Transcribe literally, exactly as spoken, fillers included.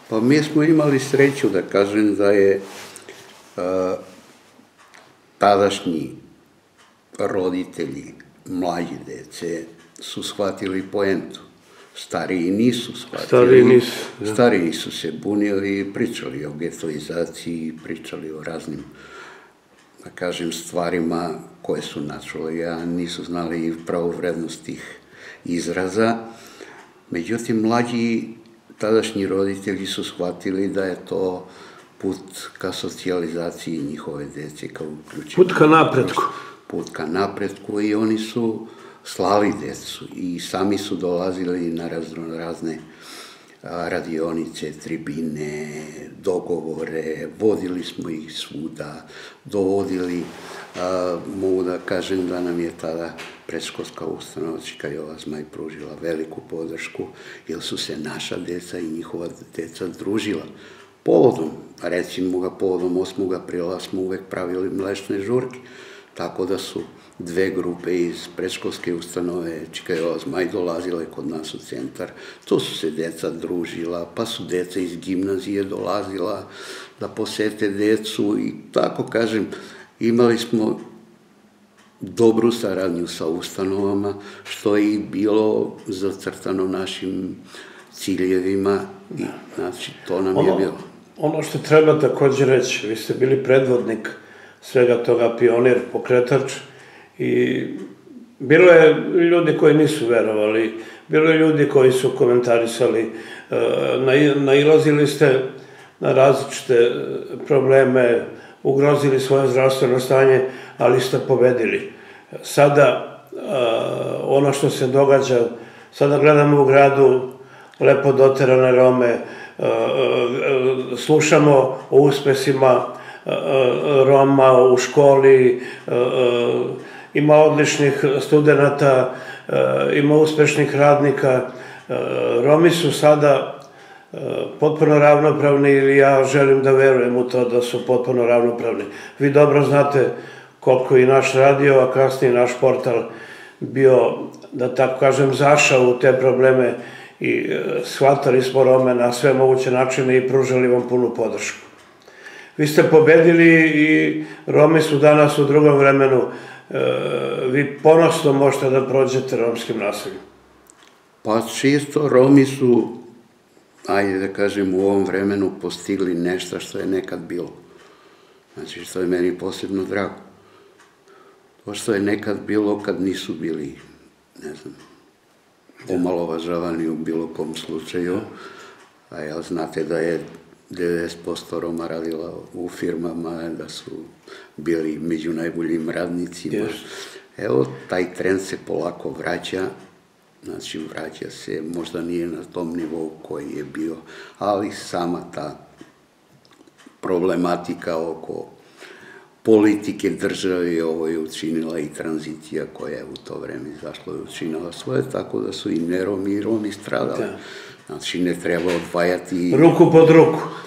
Pa mi smo imali sreću da kažem da je tadašnji roditelji mlađe dece su shvatili poentu. Stariji nisu shvatili. Stariji nisu. Stariji su se bunili, pričali o getoizaciji, pričali o raznim, da kažem, stvarima koje su načuli, a nisu znali pravu vrednost tih izraza. Međutim, mlađi tadašnji roditelji su shvatili da je to put ka socijalizaciji njihove dece, kao uključenju. Put ka napretku. Put ka napretku i oni su slali decu i sami su dolazili na razne radionice, tribine, dogovore, vodili smo ih svuda, dovodili, mogu da kažem da nam je tada predškolska ustanova Čika Jova Zmaj pružila veliku podršku, jer su se naša deca i njihova deca družila. Povodom, recimo ga povodom osmog aprila smo uvek pravili mlečne žurke, tako da su dve grupe iz predškolske ustanove Čika Jova Zmaj dolazile kod nas u centar. To su se deca družila, pa su deca iz gimnazije dolazila da posete decu i tako kažem, imali smo dobru saradnju sa ustanovama, što je i bilo zacrtano našim ciljevima i znači to nam je bilo. Ono što treba također reći, vi ste bili predvodnik svega toga, pionir, pokretač i bilo je ljudi koji nisu verovali, bilo je ljudi koji su komentarisali, nailazili ste na različite probleme, ugrozili svoje zdravstveno stanje, ali ste pobedili. Sada, ono što se događa, sada gledamo u gradu lepo doterane Rome, slušamo o uspesima Roma u školi, ima odličnih studenta, ima uspešnih radnika. Romi su sada potpuno ravnopravni ili ja želim da verujem u to da su potpuno ravnopravni. Vi dobro znate koliko i naš radio, a kasnije naš portal bio, da tako kažem, zašao u te probleme i shvatali smo Rome na sve moguće načine i pružali vam punu podršku. Vi ste pobedili i Romi su danas u drugom vremenu. Vi ponosno možete da prođete romskim naseljima. Pa čisto Romi su, ajde da kažem, u ovom vremenu postigli nešto što je nekad bilo. Znači, što je meni posebno drago. To što je nekad bilo kad nisu bili, ne znam, omalovažavani u bilo kom slučaju. A ja znate da je devedeset posto Roma radila u firmama, da su bili među najboljim radnicima. Evo, taj trend se polako vraća. Znači, vraća se, možda nije na tom nivou koji je bio, ali sama ta problematika oko politike države ovo je učinila i tranzicija koja je u to vreme izašla i učinila svoje, tako da su i neromi i Romi stradali. Znači, ne treba odvajati... Ruku pod ruku.